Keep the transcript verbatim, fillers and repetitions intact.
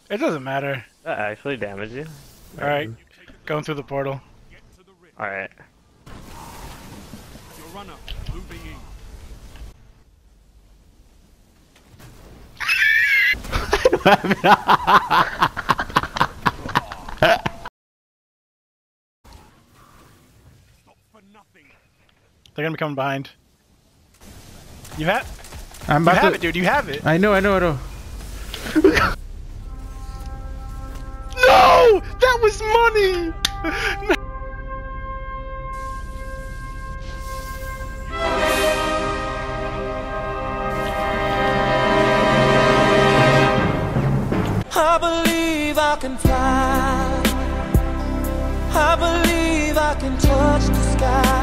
It doesn't matter. That actually damaged you? Alright, going through the portal. Alright. Your runner moving in. They're gonna be coming behind. You have, I'm you about have to... it, dude. You have it. I know, I know, I know. No, that was money. No. I believe I can fly. I believe I can touch the sky.